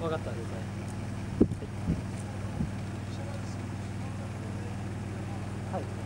分かったですね。はい。はい